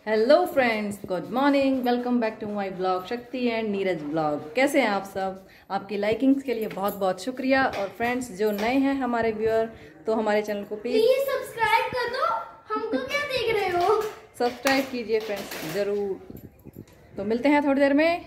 Hello friends, good morning. Welcome back to my blog Shakti and Neeraj blog. कैसे हैं आप सब? आपकी लाइकिंग्स के लिए बहुत बहुत शुक्रिया। और फ्रेंड्स जो नए हैं हमारे व्यूअर, तो हमारे चैनल को प्लीज सब्सक्राइब कर दो। हमको क्या देख रहे हो? सब्सक्राइब कीजिए फ्रेंड्स ज़रूर। तो मिलते हैं थोड़ी देर में।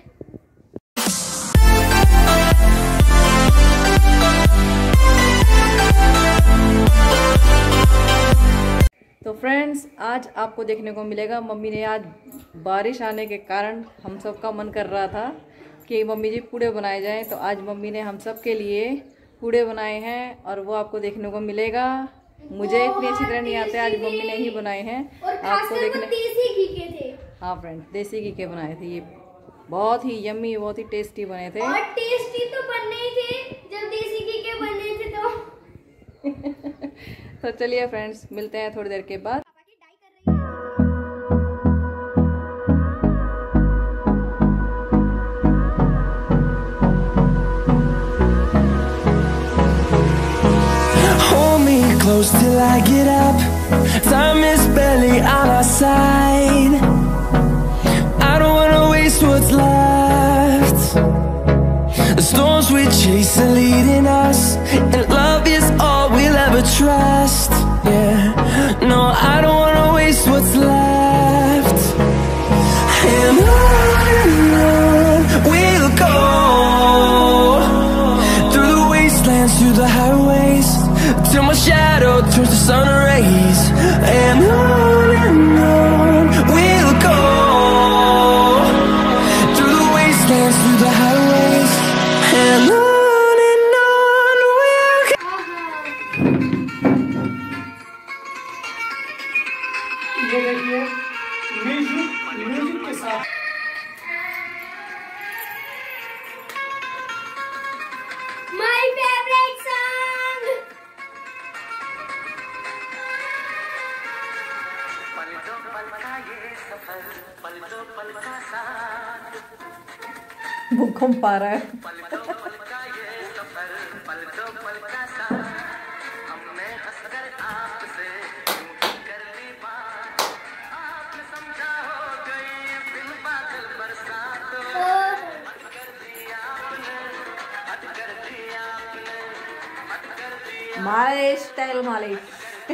तो फ्रेंड्स आज आपको देखने को मिलेगा, मम्मी ने आज बारिश आने के कारण हम सब का मन कर रहा था कि मम्मी जी पूड़े बनाए जाएं, तो आज मम्मी ने हम सब के लिए पूड़े बनाए हैं और वो आपको देखने को मिलेगा। मुझे इतनी अच्छी तरह नहीं आते, आज मम्मी ने ही बनाए हैं। आपको देखने देसी घी के थे। हाँ फ्रेंड्स, देसी घी के बनाए थे। ये बहुत ही यम्मी, बहुत ही टेस्टी बने थे। और टेस्टी तो बनने ही थे जब देसी घी के बने थे तो। तो चलिए फ्रेंड्स, मिलते हैं थोड़ी देर के बाद। Close till I get up. Time is barely on our side. I don't wanna waste what's left. The storms we chase are leading us, and love is all we'll ever trust. Yeah, no, I don't wanna waste what's left. And on we'll go, through the wastelands, through the highways, till my shadow turns to sun rays. And on we'll go, through the wastelands, through the highways. And on we'll go. ये देखिए music के साथ my favourite song. भूकंप आ रहा है। मालिश style मालिश।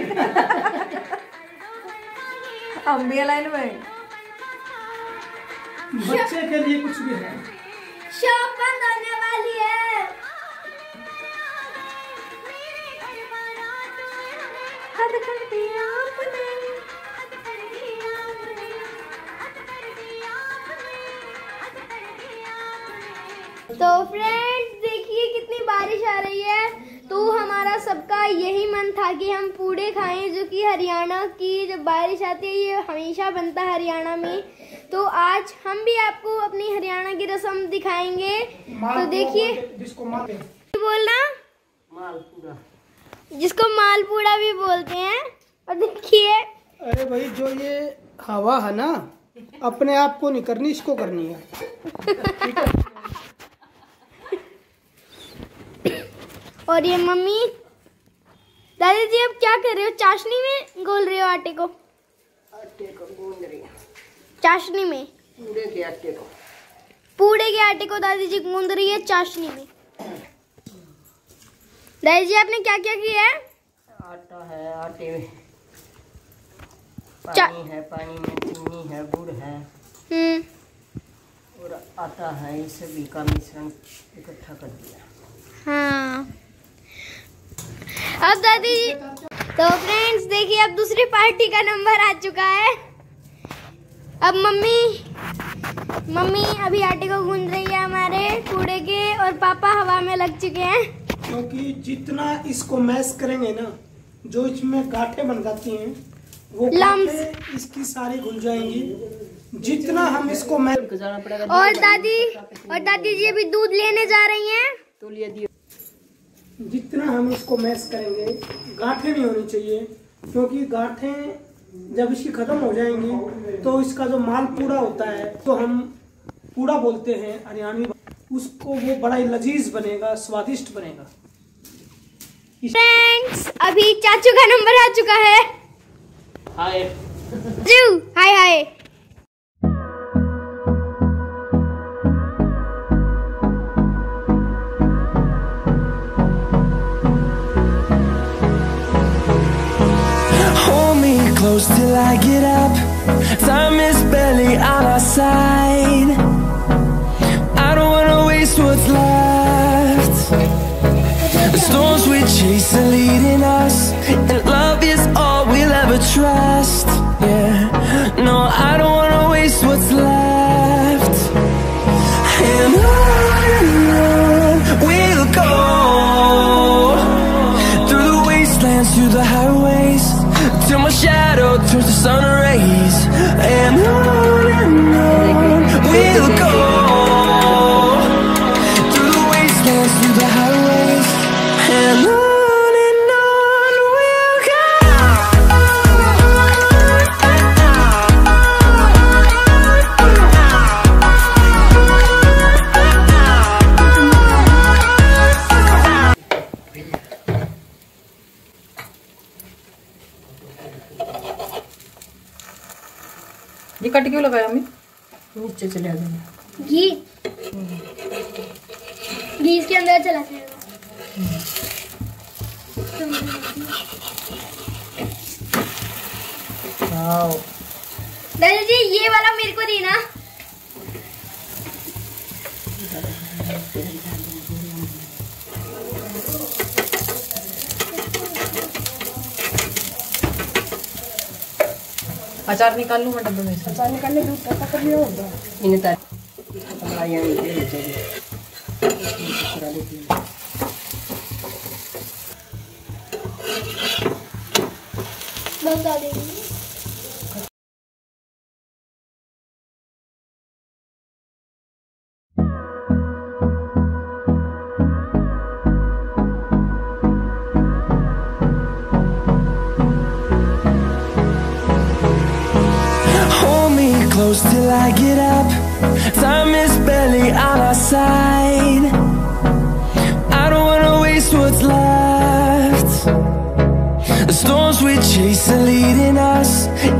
हम भी लाइन में बच्चे के लिए कुछ भी है। शॉप बंद होने वाली है। हद कर दिया आपने। तो फ्रेंड्स देखिए कितनी बारिश आ रही है। तो हमारा सबका यही मन था कि हम पूड़े खाएं, जो कि हरियाणा की जब बारिश आती है ये हमेशा बनता है हरियाणा में। तो आज हम भी आपको अपनी हरियाणा की रस्म दिखाएंगे। तो देखिए, जिसको मालते बोलना मालपूड़ा, जिसको मालपूड़ा भी बोलते हैं। और देखिए, अरे भाई जो ये हवा है ना, अपने आप को नहीं करनी, इसको करनी है। ठीक है? और ये मम्मी दादी जी अब क्या कर रहे हो? चाशनी में घोल रहे हो आटे को? आटे को गूंद रही है। चाशनी में पूड़े के आटे को। पूड़े के आटे को दादी जी गूंद रही है चाशनी में। दादी जी आपने क्या क्या किया है? आटा है, आटे में पानी है, पानी में चीनी है, गुड़ है और आटा है। इस सभी का मिश्रण इकट्ठा कर दिया। हाँ, अब दादी जी तो फ्रेंड्स देखिए, अब दूसरी पार्टी का नंबर आ चुका है। अब मम्मी अभी आटे को गूंद रही है हमारे पूड़े के, और पापा हवा में लग चुके हैं। क्योंकि जितना इसको मैश करेंगे ना, जो इसमें गांठें बन जाती हैं वो गांठें इसकी सारी घुल जाएंगी। जितना हम इसको मैश जाना पड़ेगा। और दादी जी अभी दूध लेने जा रही हैं। तो लिए दिए, जितना हम इसको मैश करेंगे गांठें नहीं होनी चाहिए, क्योंकि गांठें जब इसकी खत्म हो जाएंगी तो इसका जो मालपूड़ा होता है, तो हम पूड़ा बोलते हैं हरियाणवी, उसको वो बड़ा ही लजीज बनेगा, स्वादिष्ट बनेगा। फ्रेंड्स अभी चाचू का नंबर आ चुका है। Hi hi hi. Time is barely on our side. I don't wanna waste what's left. The storms we chase are leading us, and love is all we'll ever trust. Yeah, no, I don't wanna waste what's left. And on we'll go, through the wastelands, through the highways, till my shadow turns to sun rays. And on we'll go, through the wastelands, through the highways, and on we'll go. ये cut क्यों लगाया हमें? नीचे चले जाएंगे। घी इसके अंदर चला जाएगा। दादाजी ये वाला मेरे को देना। अचार निकाल लूँ मैं डब्बे में से। अचार निकालने दूध का पकड़ लिया होगा इन्हें तार हमारा यहाँ ये हो जाएगी करा देती हूँ। बस आ देंगे। Close till I get up. Time is barely on our side. I don't wanna waste what's left. The storms we chase are leading us,